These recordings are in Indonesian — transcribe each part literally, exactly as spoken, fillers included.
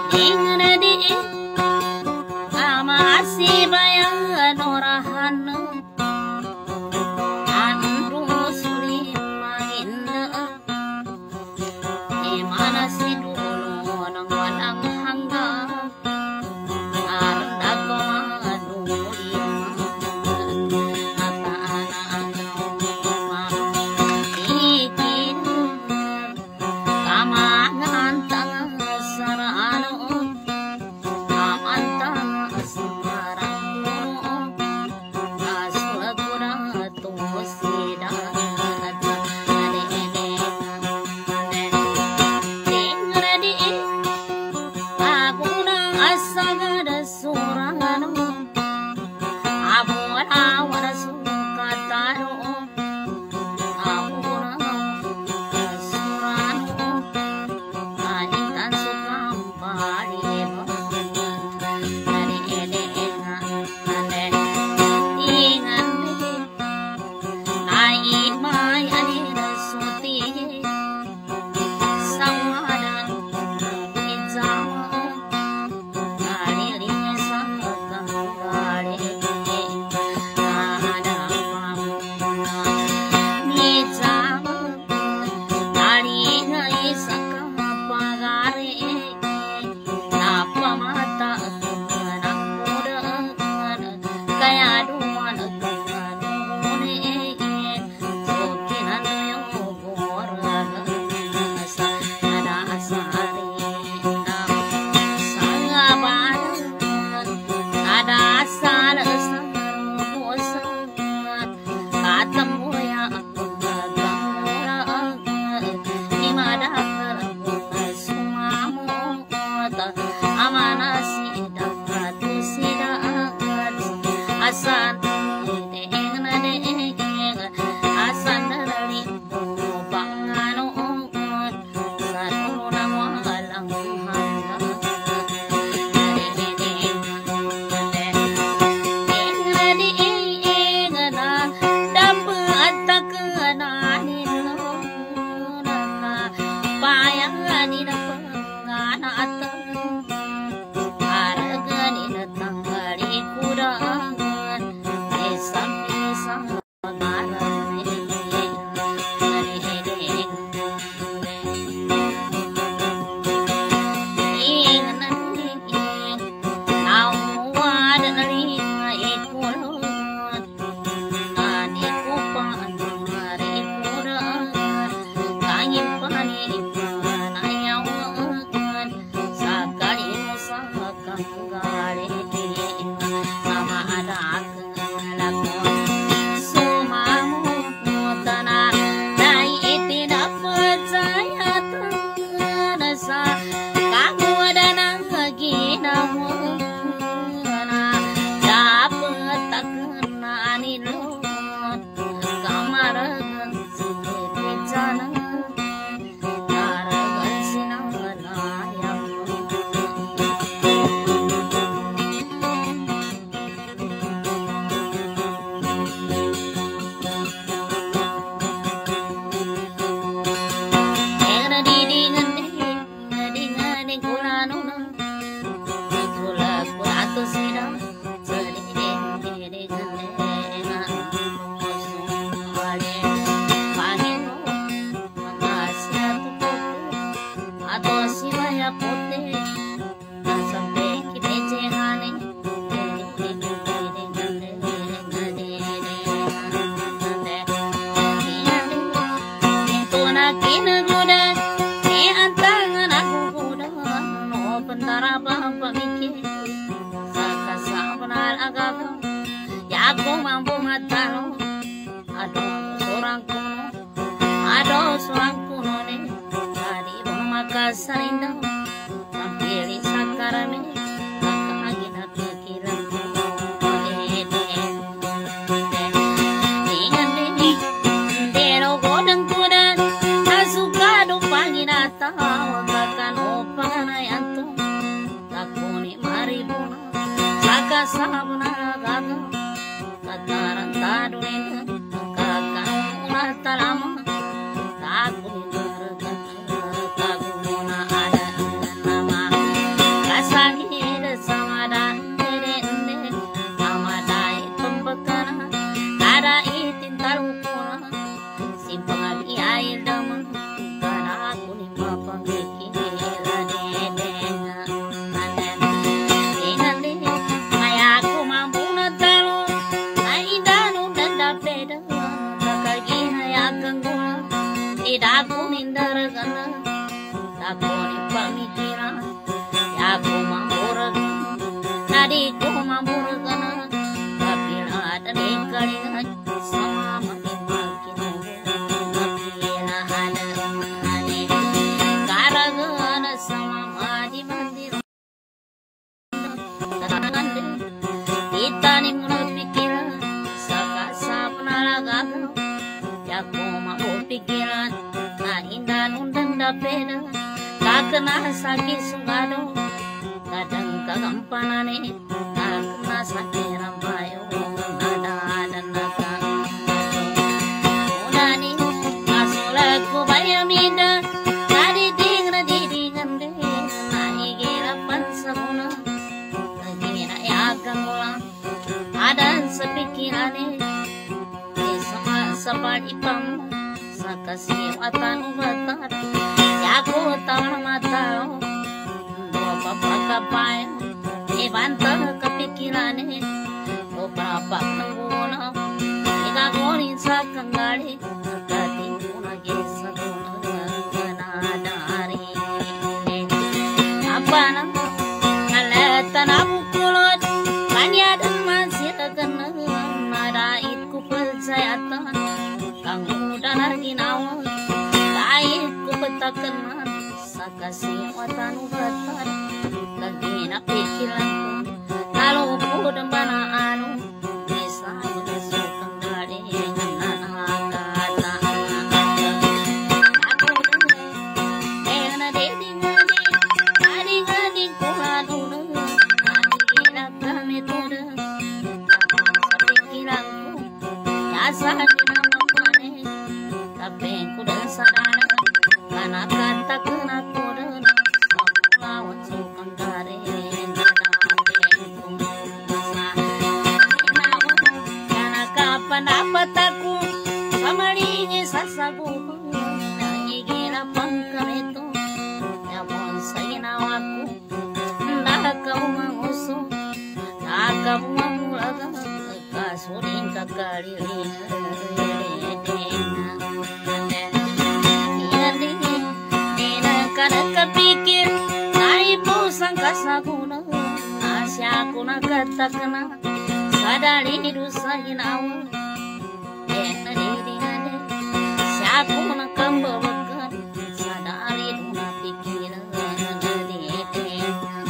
Ingredi amasi bayan orahan anru muslim maginda di mana si dulu nang walang hanggang arda ko maduli ata anak ikin kamangan tang sarano amantang semarang aswagura tusida Ingredi aguna asagada surano abuna wara sukataro abuna surano anintan sukam parima dari edenga ane ingande nai mai adina suti sawadan izama kaliling sakang gale ada pamuna nizama kalinga isakang pagare napamata anak muda kaya duan kanune sokinan yo goraga ada asari sangabar ada asal sarbosa katemu ya aku gagara imadakar sumamu amanasi dapat sidat asan deng na deng asan dari pangano saruna walang hanggang Aku mampu matalo, aduh seorang kuno, aduh seorang kuno nih, tadi memakas rindu, hampir sakarane, kakak agina pikiran, dengan deni, dero godang kuda, asuka do pagina tahu, bahkan opana yanto, takuni maribuna, saka sabuna gaga. Kataran tadunin kakak mata lama takut berkata takut ada nama adikku mamurgana kapila dan ikalingan sama makin makin kapila ada ane karagana sama madi mandir kita ni mula pikiran saka sapnalaga yaku mau pikiran na indan undan dapena kakena sakit sungado kadang kagampanane kakena sakit rambayo nada dan naka unani asulaku bayaminda nadi dingra didingande nahi gerapan sabuna lagina yagang ulang ada sepikirane sama sapadi pam sakasi watan ubatar yaku tahu mata bapak kapai ibanta kepikirane beberapa pengguna jika gorin sakanggali kati guna gesa guna dari apa nang alatan aku kulot kanya dan masih kena nada itu percaya tan kang udah lagi nawa laiku petakan sakasi watan ubatar lagi nak pikiranku kalau ku dembana anu bisa bersukan dari dengan kata aku dengan deding ngadi ngadi ngadi ku aduna ngadi kami tuda pikiranku asa di nama pane tapi ku dan sadar karena kata kena kuda lawan sukan dari karena kapan dapat aku kamaringi sasabu nangigina pangkam itu ya pun sayinawaku ndak kau mangusung ndak kau mamulaga kasurin kakaliling kada kepikir naibu sangka saguna asyaku nakatakna sadari dosa hinawa ena didingane syaku nakambawakan sadari duna pikiran ngade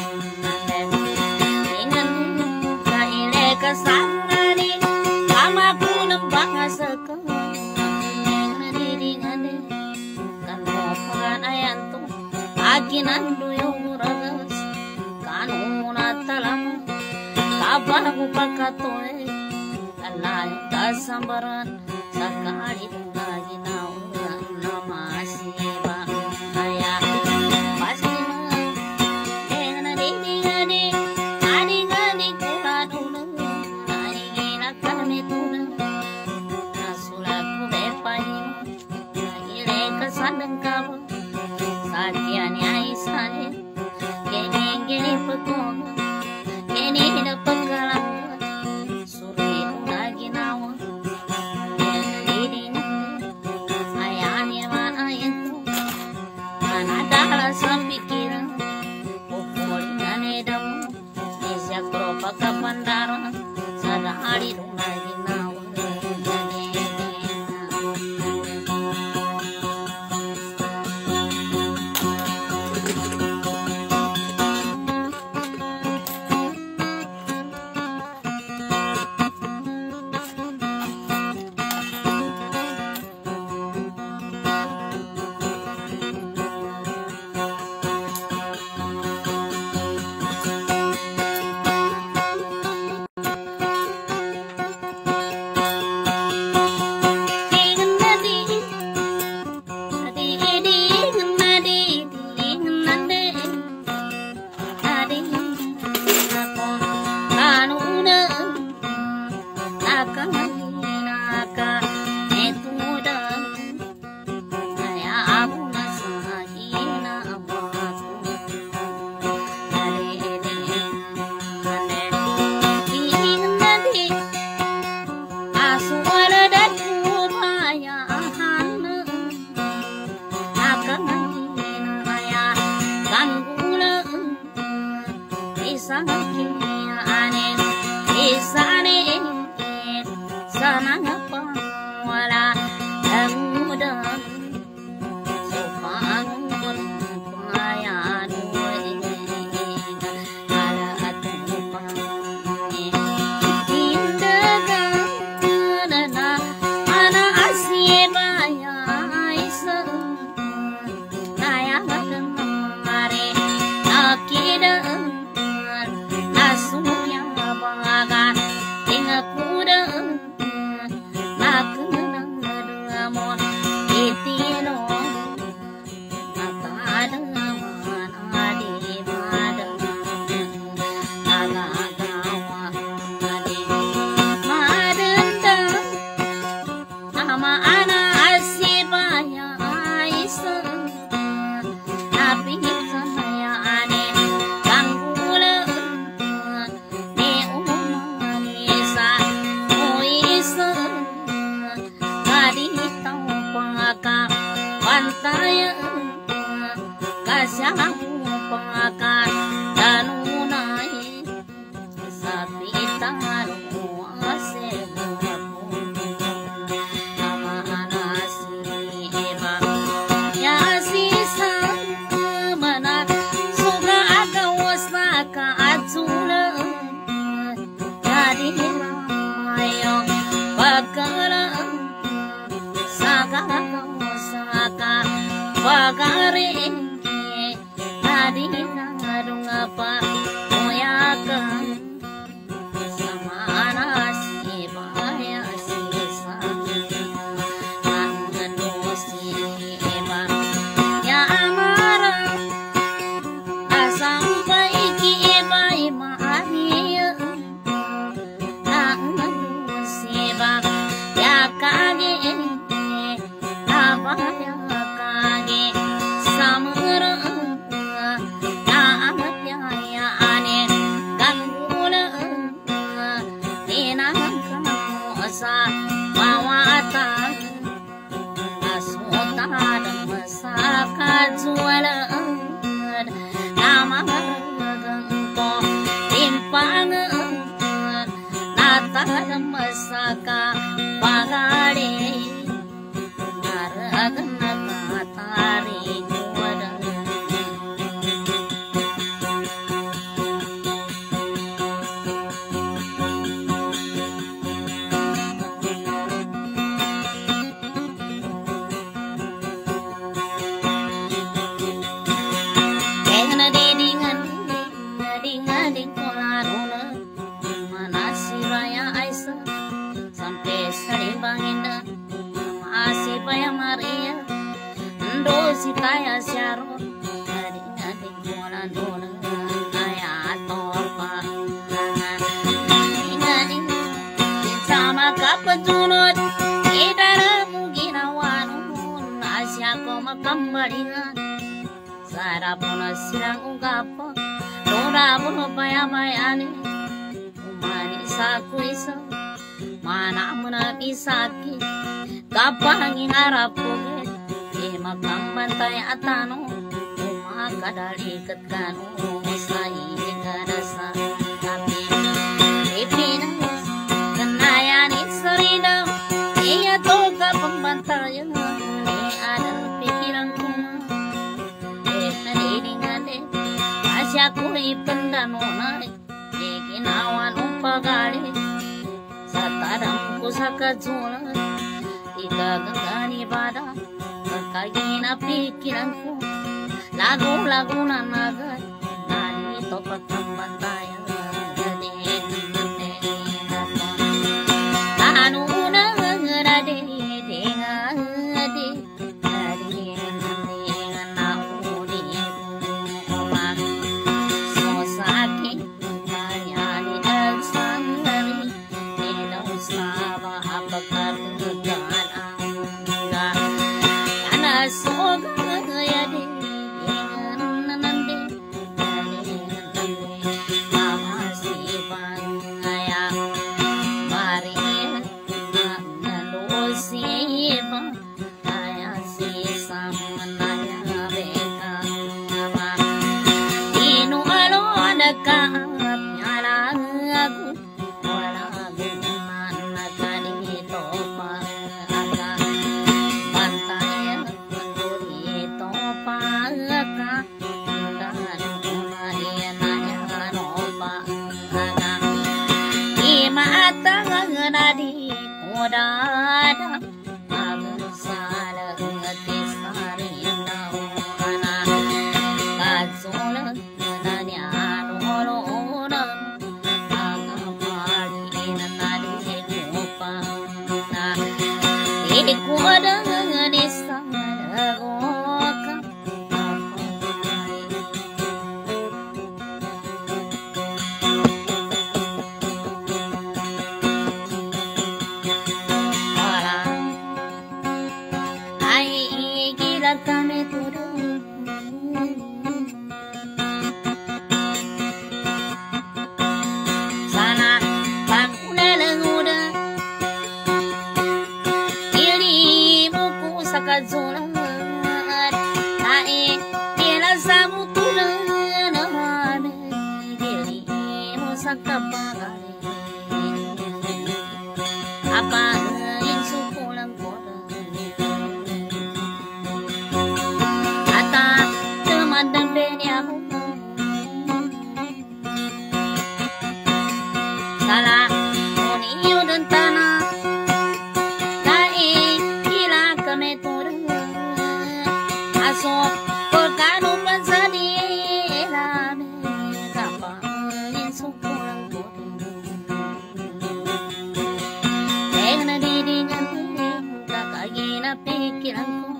dengan kaile kasarani kamaku nembang asaka ena didingane kan mopagan ayanto aginandu yung ragas kanuna talam kabagu pakatoy alayo kasambaran sakali lagi nawa namasiba kaya pasti mah dengan dingane adingane kuladuna adingina kami tuna nasulaku bepahin ile kasandang kamu sakiani aisane geni geni pekong geni na penggalang suri lagi nawa diding ayani mana itu mana dalam sampikiran pukul ngane damu isya kropa kapandaran sada hari lagi nawa isane sana ngapa wala mudah sopan payan ala atupa indaga na ana asiba ya isa naya mare nakida nasuya baga tinga kuda pantaya kasyaku pengakan danunai sapi taru asebaku nama anasi eba ya sisa mana suka agawasa ka atula jadi ramayo bagala sagala saka bagare tadi ngadung apa moyakan sama nasi bahaya sisa tangan dosi eba ya amara sampai ki eba imahia tangan dosi eba ya kage bahaya kage samara na amat ya ane gangula ina kamusa mawata asota masaka juala nama gangko timpang nata masaka pagare agama tarik wadah kena didingan didingan di kolaruna mana si raya Aisyah sampai sarimbangin masih payah Maria dosi taya Sharon dari nanti mola dona kaya torpa ingani sama kapajunut idara muginawan Asia koma kambaringan sarapuna sirang ungkapa dora buno payah mayani umani saku isa mana menabi sakit kapangin arapuge ema kambantai atano umaka dari ketkanu sai garasa tapi ipinas kenayani serida iya toga pembantai ni ada pikiranku eh ningade asyaku ipendano nai ikinawan upagale sataramku sakajula ika gengani pada kagina pikiranku lagu-lagu nanaga nani topak pembantaya anu nangade dengade soga ya de nande nande modada agar salah ngati sarindau ana kazola nanya nolona aga pagi nanadi kupa na ikuada nganisa goka kami turun sana panguna lenguda ili buku sakazulan nae ila samu tulan rame ili musakapagale apa yang sukulang koda dan benyamu salah uniu dan tanah kai kila kami turun aso korkanu pensadi lame kapa yang sukulang bodoh dengan didingan kakak gina pikiranku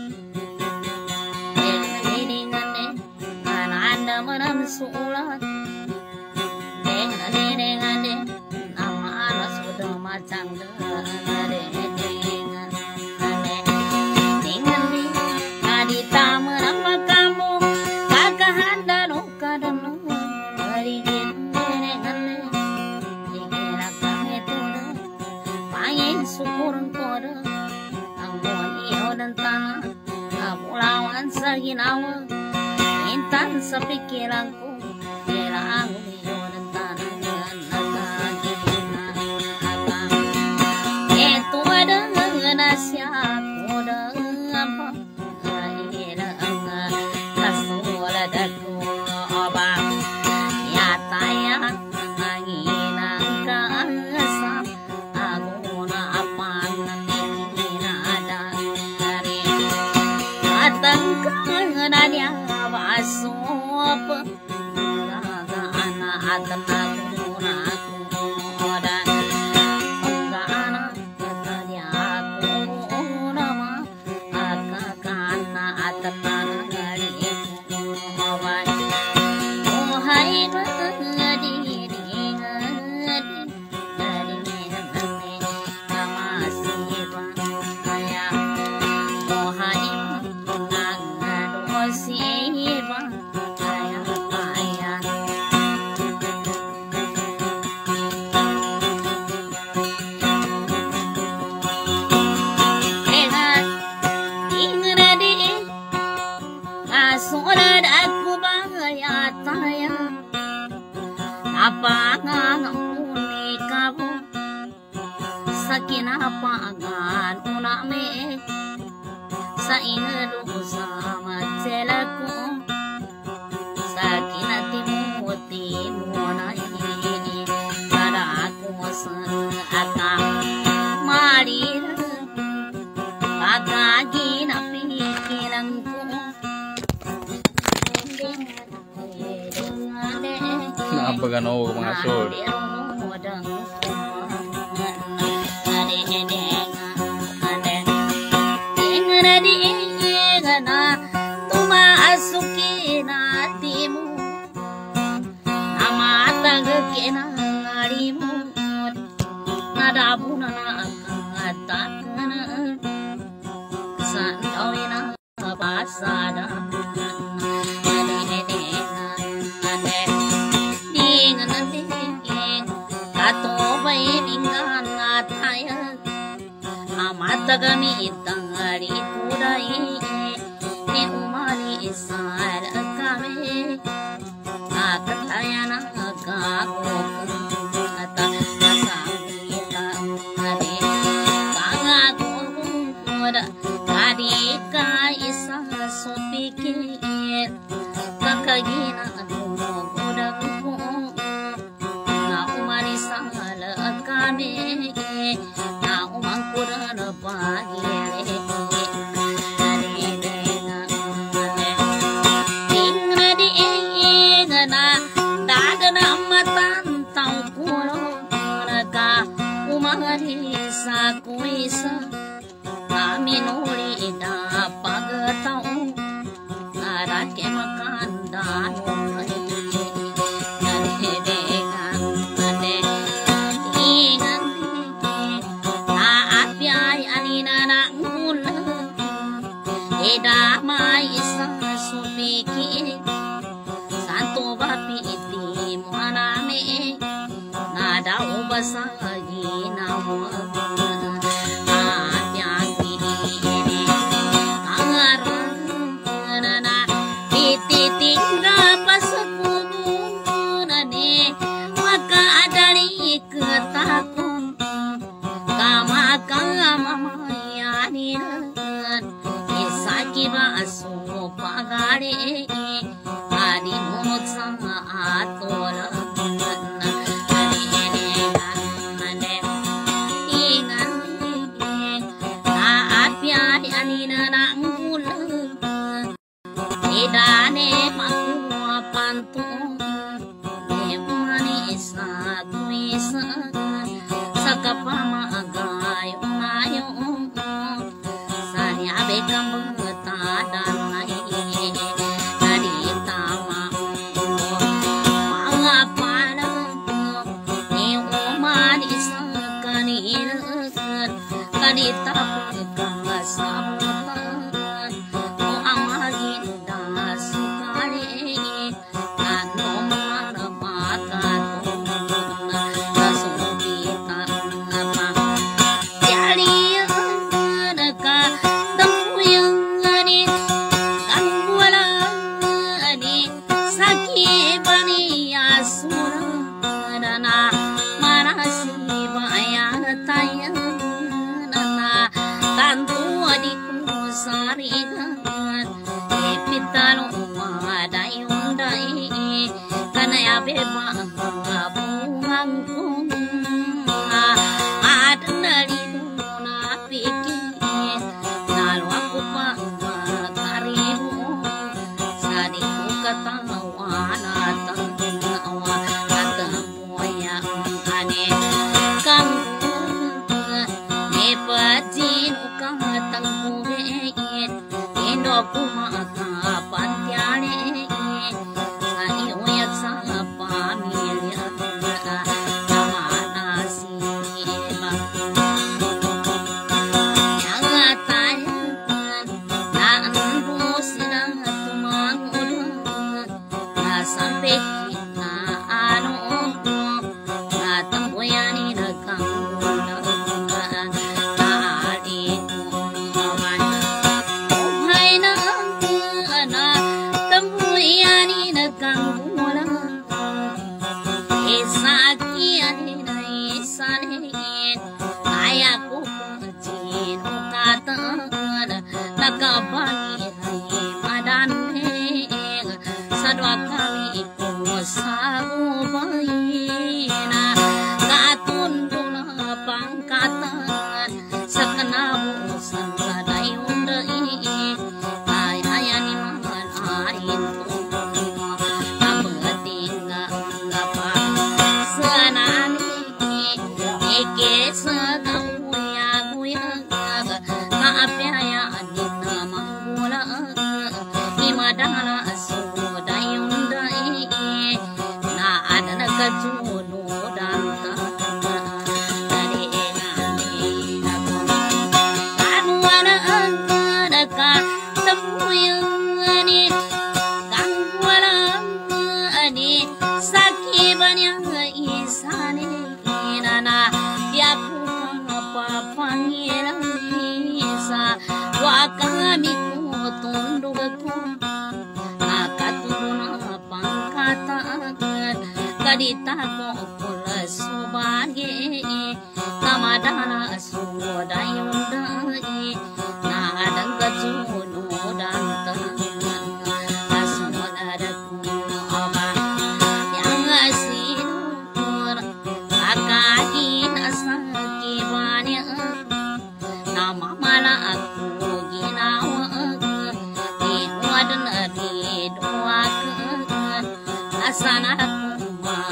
menang sulat dengan dengan nama Allah sudah macam dengan dengan dengan di adita menama kamu kakak handa nuka dan hari dengan dikira kami tuh pengen syukuran koda anggun iyo dan tanah kamu lawan saginawa intan sa pikiranku kira ang umiyon ang tanang nakagina abang eto adang nasya koda apa kahila ang kasulad ako abang yata yan nanginang kaasam ako na apan namikina adang kari atang kangananya asop raga anak atan aku aku dan enggak anak tadi aku nama akak anak atan dari itu awal oh hai ngadi ngadi dari ngadi nama siapa ayah oh hai ngadu si surat aku bahaya taya apa ngamuni kamu sakin apa agan uname sa inadu sama celaku sakin hatimu timu nai pada aku seaka marira pagagi na pikiranku Naabagan ako mga sol. Tumasukin hatimu namatagakin ang alimut nadabu na nakakatakan saan gawin ang pasada Amatagami itang hari kuday ni umali isal kami nakataya na kagakok at nasangita hari kangagod hari ka isa supikit kakagina tumugudang ko na umali sa kami na isa kami nuli da pagatao ngarat ke makanda nulai naridegan ande ingan na apiay anina na ngula eda mai isa supiki santo bapi iti muhaname nada ubasagi nawa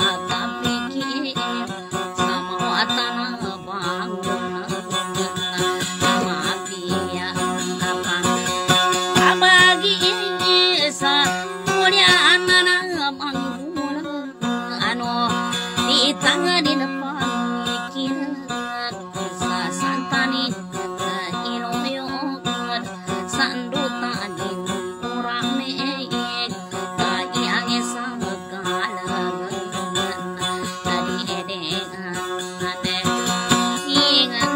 Sana anu di tangan di depan kira sa santani iloyo sandutan di urame lagi angin sagalang tadi edengan ane ingan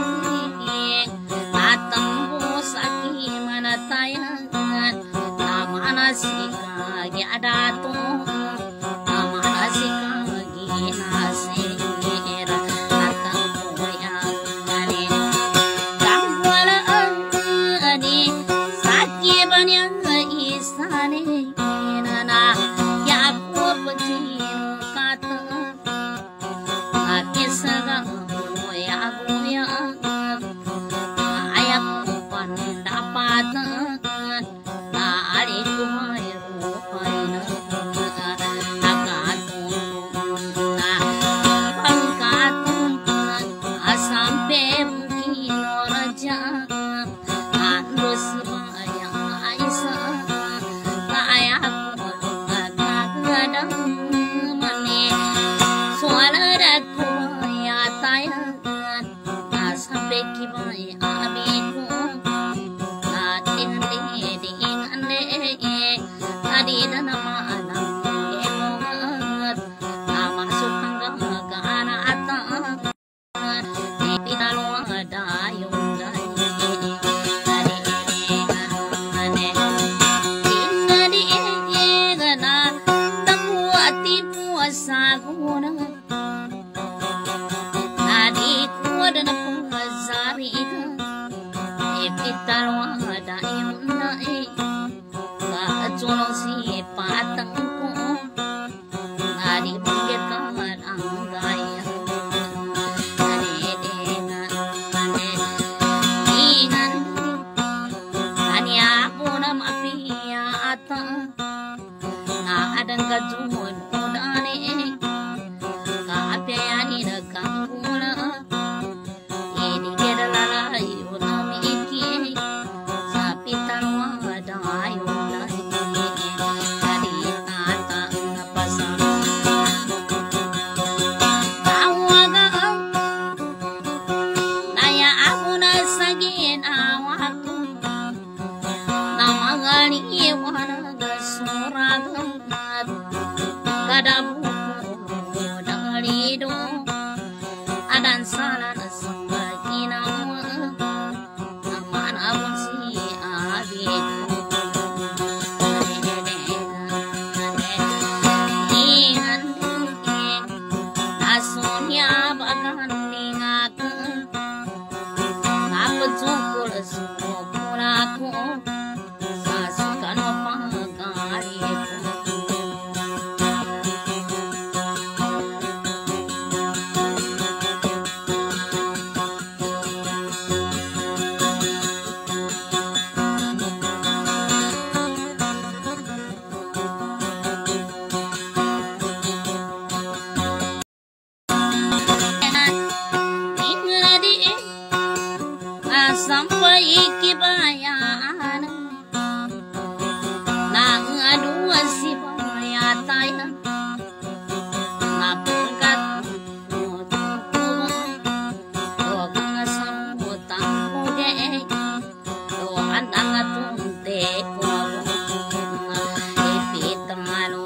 atembus aki mana tayangan nama nasi kagi ada tuh nama nasi kagi nasi era atang koyang ane gangwala ani sakit banyak isane nana ya ku pecin kata aki sagang goya goya ayak pendapat na ari kumai rupai na nakatulong na pangkatong asampe mungkin raja andus bayang aisa kaya ko nagagadang mani suara daku ya tayan asampe kibay abiku tadi dan nama anak emongat nama sukang ke anak atang di dalam ada yundai tadi ane tinggal di egana takuati puasa guna tadi kuat dan pengazari di dalam ada yundai Colong si patang ko ngadi pagkakan ang gaya ngadi dengan ngadi ingan ngadi ako na mapia ata na adang kajumon udane kaapyani na kangkula ini keda lalay unami iki sa pitan wadayo adan salah nasambal inawa aman abun si abiku ingan ding asunya bagan ningaku ngapet sukul sukul aku sasukan pangkariku sampai kibayaan nang adu si payataya ngapungkat to kang samutang pude to andang tunte ko ipitamalu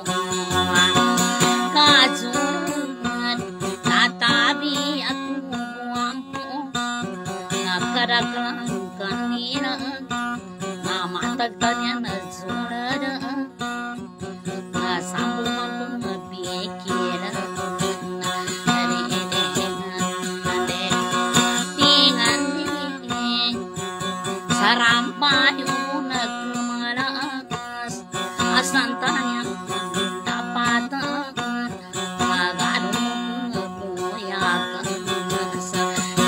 kajungan tatabi aku mampu nakarakan kanina nama tagtanya na sunada na sambung mampu mabikir dari ede tingan ding sarampa yung nagmalakas asantanya dapat maganong puyakan sa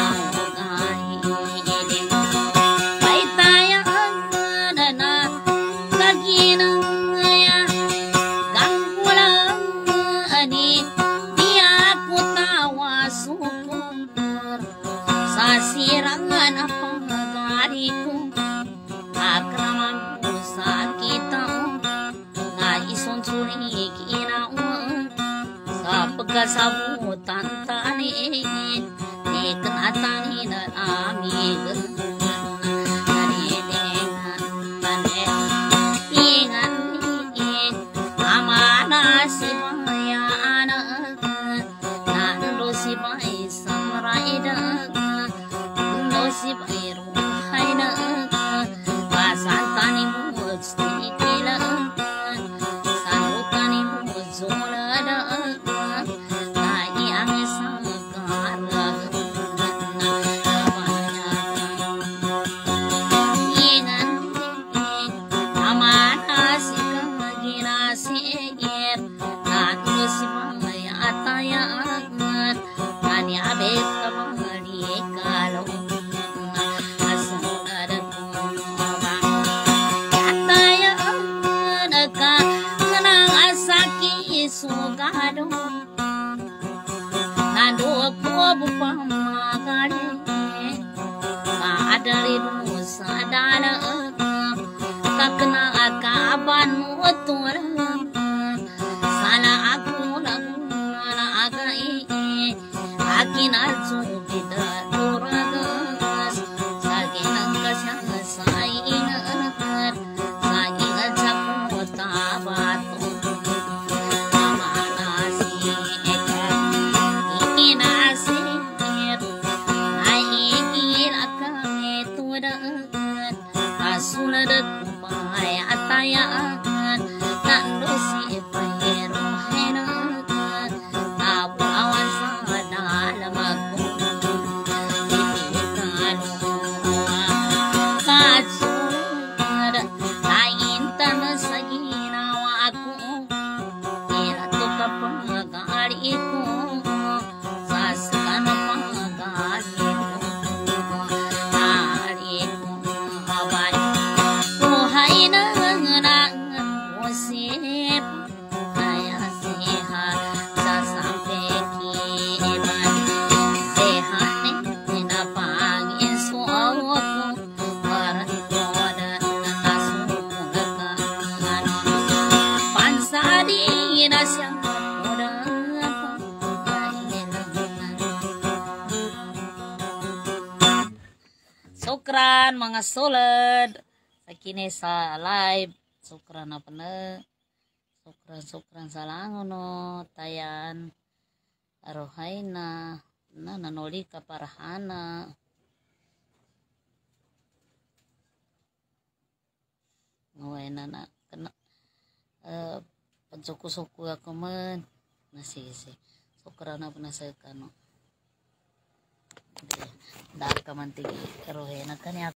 sirangan apa ngariku akraman sakit ngai son suri kina sa kasabutan tani ikenatani dan ami Sukran mga sulad sakini sa live sukran apa ne sukran sukran salangono tayan arohaina na nanoli kaparahana ngawena na kena uh, pansuku-suku ako man masih sih sukran apa na sa kano dahil ka man tigi karohe na kanya